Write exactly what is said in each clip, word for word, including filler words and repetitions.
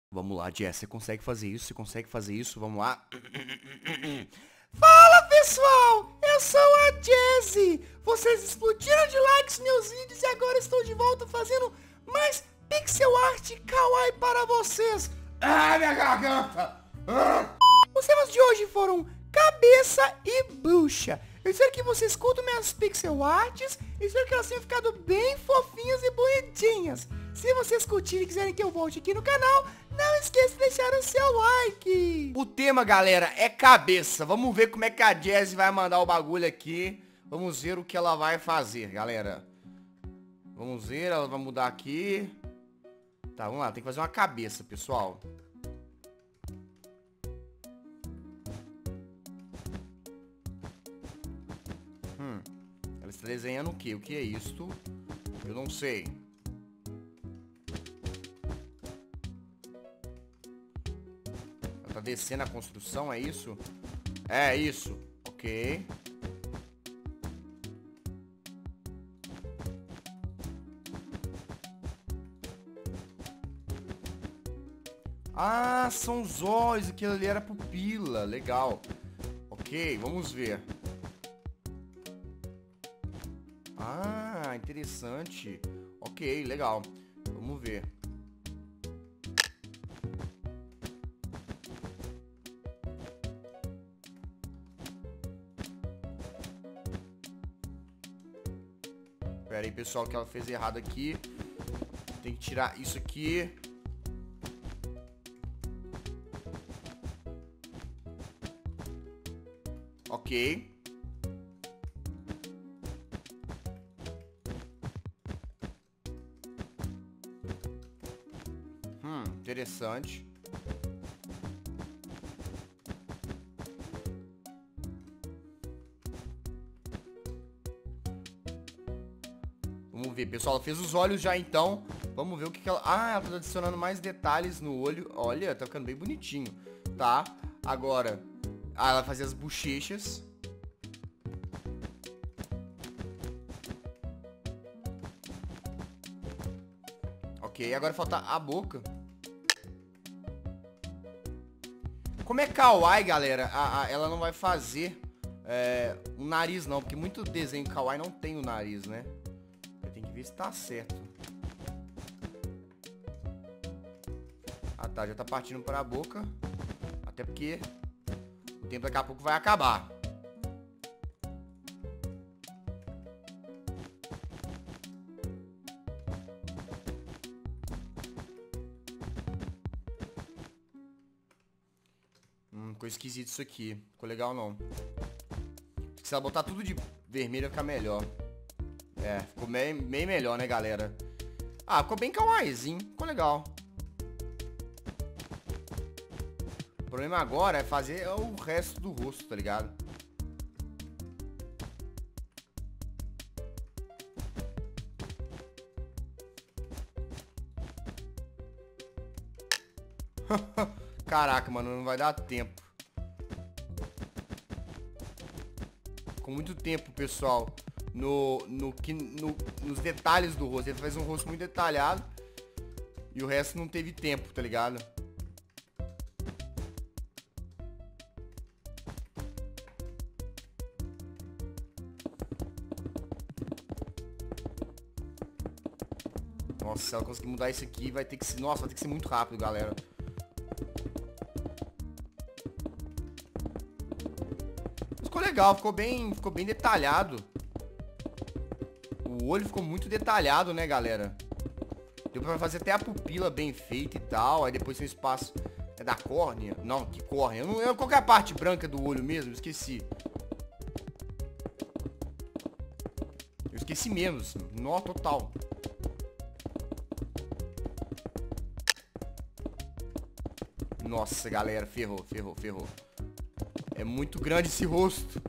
Vamos lá, Jess, você consegue fazer isso, você consegue fazer isso, vamos lá. Fala, pessoal, eu sou a Jessie. Vocês explodiram de likes meus vídeos e agora estou de volta fazendo mais pixel art kawaii para vocês. Ah, minha garganta. Ah. Os temas de hoje foram cabeça e bucha. Eu espero que vocês curtam minhas pixel arts. Eu espero que elas tenham ficado bem fofinhas e bonitinhas. Se vocês curtirem e quiserem que eu volte aqui no canal, não esqueça de deixar o seu like. O tema, galera, é cabeça. Vamos ver como é que a Jessie vai mandar o bagulho aqui. Vamos ver o que ela vai fazer, galera. Vamos ver, ela vai mudar aqui. Tá, vamos lá, tem que fazer uma cabeça, pessoal. Hum, ela está desenhando o quê? O que é isto? Eu não sei. Ela tá descendo a construção, é isso? É isso, ok. Ah, são os olhos, aquilo ali era pupila, legal. Ok, vamos ver. Ah, interessante. Ok, legal. Vamos ver. Pera aí, pessoal, que ela fez errado aqui. Tem que tirar isso aqui. Ok. Hum, interessante. Vamos ver, pessoal. Ela fez os olhos já, então. Vamos ver o que, que ela... Ah, ela tá adicionando mais detalhes no olho. Olha, tá ficando bem bonitinho. Tá, agora... Ah, ela vai fazer as bochechas. Ok, agora falta a boca. Como é kawaii, galera, a, a, ela não vai fazer é, o nariz não, porque muito desenho kawaii não tem o nariz, né? Tem que ver se tá certo. Ah tá, já tá partindo para a boca. Até porque o tempo daqui a pouco vai acabar. Hum, ficou esquisito isso aqui. Ficou legal não. Se ela botar tudo de vermelho vai ficar melhor. É, ficou meio, meio melhor, né, galera? Ah, ficou bem kawaiizinho. Ficou legal. O problema agora é fazer o resto do rosto, tá ligado? Caraca, mano, não vai dar tempo. Com muito tempo, pessoal, no, no, no, nos detalhes do rosto. Ele faz um rosto muito detalhado e o resto não teve tempo, tá ligado? Nossa, se ela conseguir mudar isso aqui, vai ter que ser... Nossa, vai ter que ser muito rápido, galera. Ficou legal, ficou bem, ficou bem detalhado. O olho ficou muito detalhado, né, galera? Deu pra fazer até a pupila bem feita e tal. Aí depois tem o espaço... É da córnea? Não, que córnea? Eu não, qual que é a parte branca do olho mesmo? Eu esqueci. Eu esqueci mesmo. Nó total. Nossa, galera, ferrou, ferrou, ferrou. É muito grande esse rosto.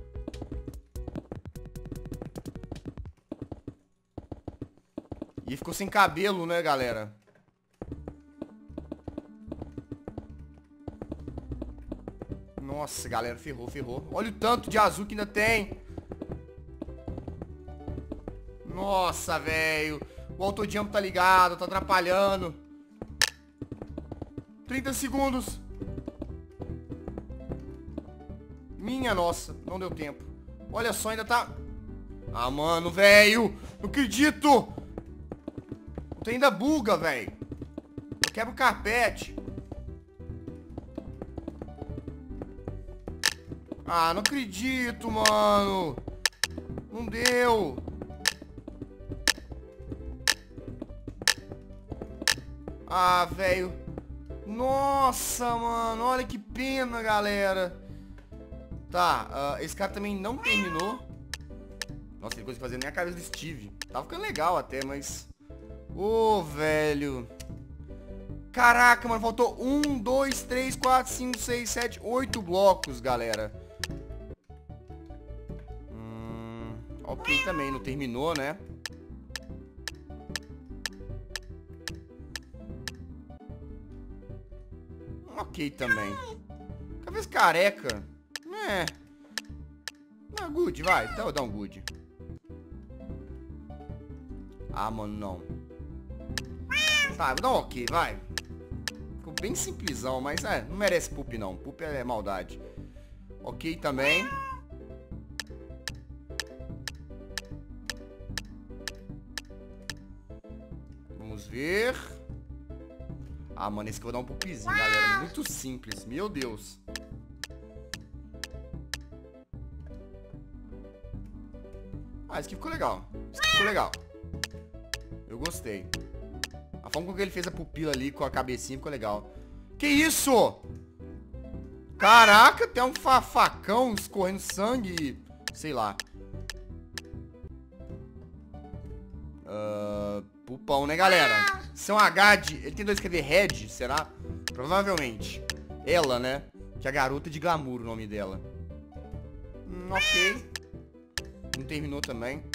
E ficou sem cabelo, né, galera? Nossa, galera, ferrou, ferrou. Olha o tanto de azul que ainda tem. Nossa, velho. O autojump tá ligado, tá atrapalhando. trinta segundos. Minha nossa, não deu tempo. Olha só, ainda tá... Ah, mano, velho. Não acredito. Tem ainda buga, velho. Eu quebro o carpete. Ah, não acredito, mano. Não deu. Ah, velho. Nossa, mano. Olha que pena, galera. Tá, uh, esse cara também não terminou. Nossa, tem coisa que fazer nem a cabeça do Steve. Tava ficando legal até, mas... Ô, oh, velho. Caraca, mano. Faltou um, dois, três, quatro, cinco, seis, sete, oito blocos, galera. Hum, ok também, não terminou, né? Ok também. Cabeça careca. É. Não, good, vai. Então eu dar um good. Ah, mano, não. Tá, vou dar um ok, vai. Ficou bem simplesão, mas é, não merece poop não. Poop é maldade. Ok também. Vamos ver. Ah, mano, esse aqui eu vou dar um poopzinho, galera. Muito simples, meu Deus. Ah, esse aqui ficou legal. Esse aqui ficou legal. Eu gostei. A forma com que ele fez a pupila ali com a cabecinha ficou legal. Que isso? Caraca, tem um fa facão escorrendo sangue. Sei lá. Uh, pupão, né, galera? Se é um H de... Ele tentou escrever Red, será? Provavelmente. Ela, né? Que é a garota de glamour, o nome dela. Hum, ok. Não terminou também.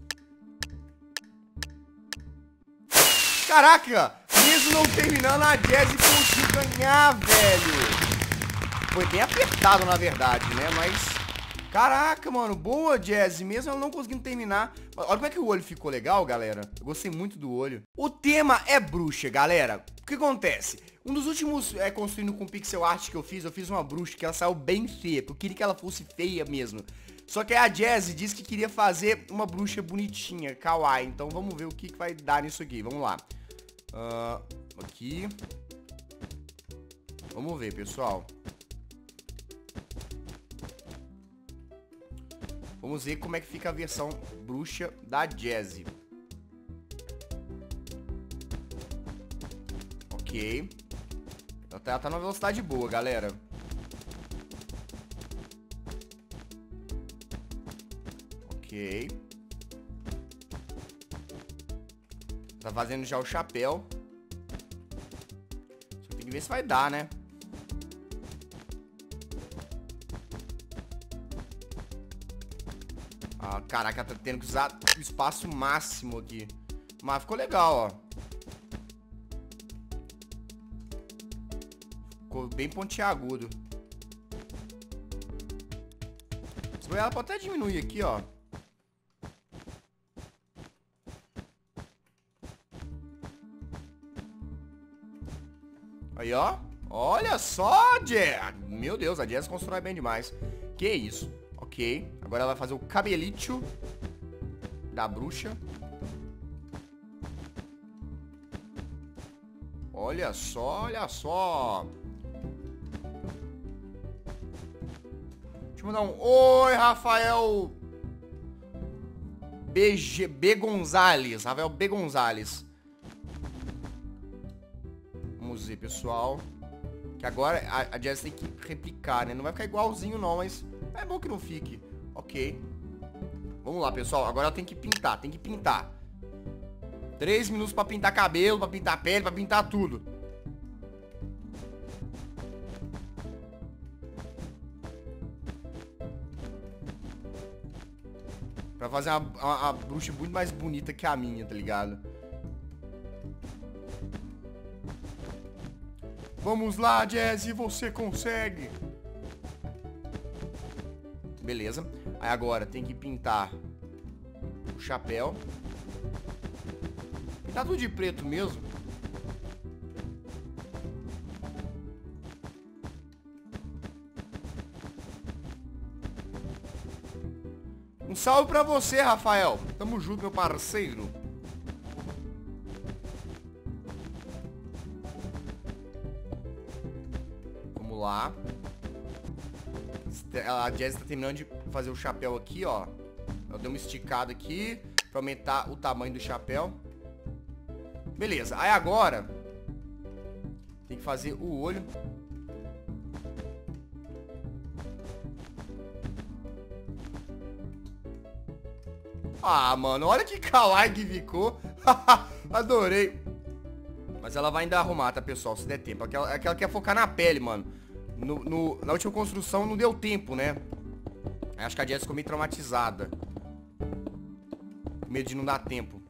Caraca! Mesmo não terminando, a Jazzy conseguiu ganhar, velho. Foi bem apertado, na verdade, né? Mas... Caraca, mano. Boa, Jazzy. Mesmo ela não conseguindo terminar. Olha como é que o olho ficou legal, galera. Eu gostei muito do olho. O tema é bruxa, galera. O que acontece? Um dos últimos é, construindo com pixel art que eu fiz, eu fiz uma bruxa que ela saiu bem feia. Porque eu queria que ela fosse feia mesmo. Só que a Jazzy disse que queria fazer uma bruxa bonitinha, kawaii. Então vamos ver o que, que vai dar nisso aqui. Vamos lá. Uh, aqui. Vamos ver, pessoal. Vamos ver como é que fica a versão bruxa da Jazzy. Ok. Ela tá, ela tá numa velocidade boa, galera. Ok. Tá fazendo já o chapéu. Só tem que ver se vai dar, né? Ah, caraca, tá tendo que usar o espaço máximo aqui. Mas ficou legal, ó. Ficou bem pontiagudo. Ela pode até diminuir aqui, ó. Aí, ó. Olha só, Jazz. Meu Deus, a Jazz constrói bem demais. Que isso. Ok. Agora ela vai fazer o cabelito da bruxa. Olha só, olha só. Deixa eu mandar um... Oi, Rafael B G... B Gonzalez. Rafael B Gonzalez. Vamos ver, pessoal. Que agora a, a Jazz tem que replicar, né? Não vai ficar igualzinho, não, mas é bom que não fique. Ok. Vamos lá, pessoal. Agora ela tem que pintar. Tem que pintar. Três minutos pra pintar cabelo, pra pintar pele, pra pintar tudo. Pra fazer uma, uma, uma bruxa muito mais bonita que a minha, tá ligado? Vamos lá, Jazzy, você consegue. Beleza. Aí agora tem que pintar o chapéu. Pintar tudo de preto mesmo. Um salve pra você, Rafael. Tamo junto, meu parceiro. Vamos lá. A Jazzy tá terminando de fazer o chapéu aqui, ó. Eu dei uma esticada aqui pra aumentar o tamanho do chapéu. Beleza, aí agora tem que fazer o olho. Ah, mano, olha que kawaii que ficou. Adorei. Mas ela vai ainda arrumar, tá, pessoal? Se der tempo. Aquela, aquela quer focar na pele, mano. No, no, na última construção não deu tempo, né? Acho que a Jess ficou meio traumatizada. Com medo de não dar tempo.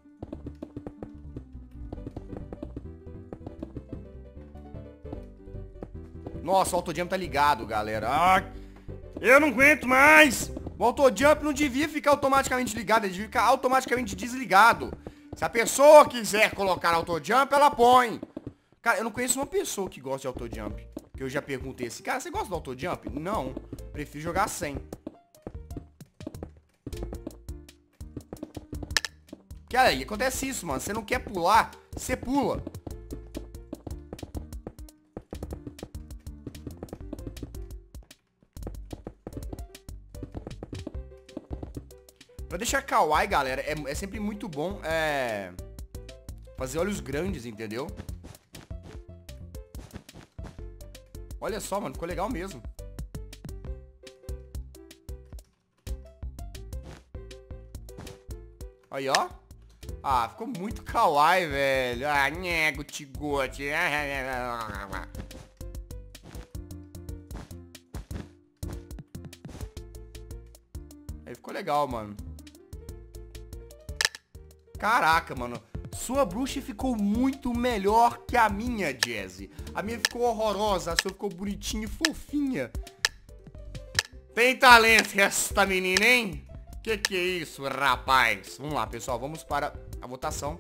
Nossa, o autojump tá ligado, galera. Ah, eu não aguento mais. O autojump não devia ficar automaticamente ligado, ele devia ficar automaticamente desligado. Se a pessoa quiser colocar autojump, ela põe. Cara, eu não conheço uma pessoa que gosta de autojump. Que eu já perguntei assim, cara, você gosta do autojump? Não, prefiro jogar sem. Que aí, acontece isso, mano. Você não quer pular, você pula. Pra deixar kawaii, galera, é, é sempre muito bom é, fazer olhos grandes, entendeu? Olha só, mano, ficou legal mesmo. Aí, ó. Ah, ficou muito kawaii, velho. Ah, nego, tigote. Aí ficou legal, mano. Caraca, mano. Sua bruxa ficou muito melhor que a minha, Jazzy. A minha ficou horrorosa, a sua ficou bonitinha e fofinha. Tem talento essa menina, hein? Que que é isso, rapaz? Vamos lá, pessoal, vamos para a votação.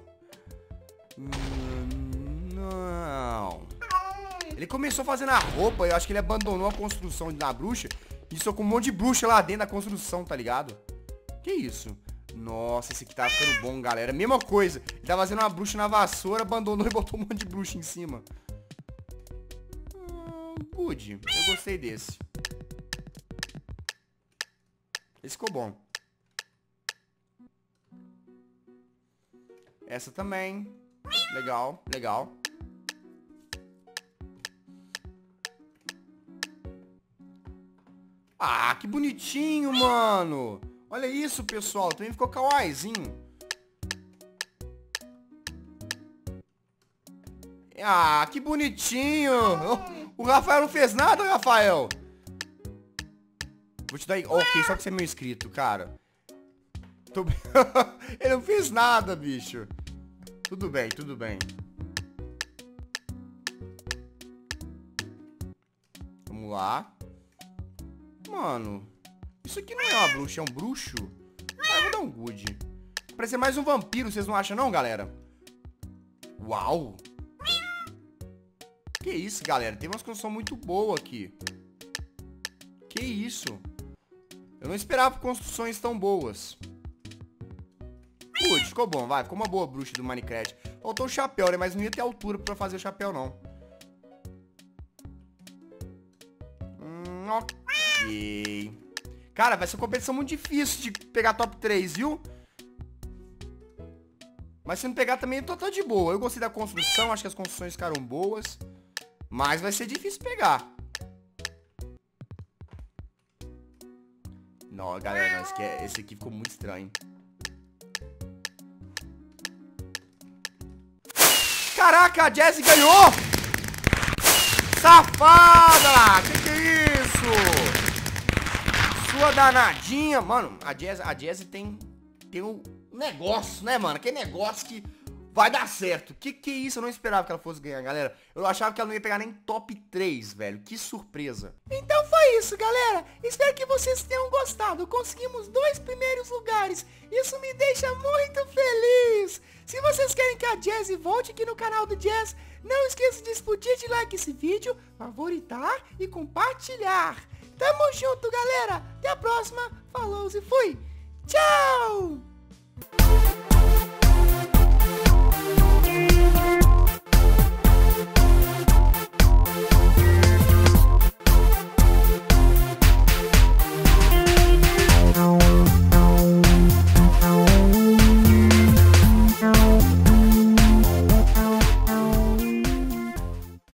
Não. Ele começou fazendo a roupa, eu acho que ele abandonou a construção da bruxa. E só com um monte de bruxa lá dentro da construção, tá ligado? Que isso? Nossa, esse aqui tá ficando bom, galera. Mesma coisa. Ele tá fazendo uma bruxa na vassoura, abandonou e botou um monte de bruxa em cima. Hum, good. Eu gostei desse. Esse ficou bom. Essa também. Legal, legal. Ah, que bonitinho, mano. Olha isso, pessoal. Também ficou kawaiizinho. Ah, que bonitinho. O Rafael não fez nada, Rafael. Vou te dar... Ok, só que você é meu inscrito, cara. Tô... Ele não fez nada, bicho. Tudo bem, tudo bem. Vamos lá. Mano, isso aqui não é uma bruxa, é um bruxo. Ah, eu vou dar um good. Parece mais um vampiro, vocês não acham não, galera? Uau. Que isso, galera? Tem uma construção muito boa aqui. Que isso? Eu não esperava construções tão boas. Good, ficou bom, vai. Ficou uma boa bruxa do Minecraft. Faltou o chapéu, né? Mas não ia ter altura pra fazer o chapéu, não. Hum, ok. Cara, vai ser uma competição muito difícil de pegar top três, viu? Mas se não pegar também, eu tô, tô de boa. Eu gostei da construção, acho que as construções ficaram boas. Mas vai ser difícil pegar. Não, galera, não, esse, aqui é, esse aqui ficou muito estranho. Caraca, a Jazzy ganhou! Safada! Que que é isso? Sua danadinha. Mano, a Jazzy, a Jazzy tem, tem um negócio, né, mano? Que negócio que vai dar certo. Que que é isso? Eu não esperava que ela fosse ganhar, galera. Eu achava que ela não ia pegar nem top três, velho. Que surpresa. Então foi isso, galera. Espero que vocês tenham gostado. Conseguimos dois primeiros lugares. Isso me deixa muito feliz. Se vocês querem que a Jazzy volte aqui no canal do Jazz, não esqueça de explodir de like esse vídeo, favoritar e compartilhar. Tamo junto, galera. Até a próxima. Falou e fui. Tchau!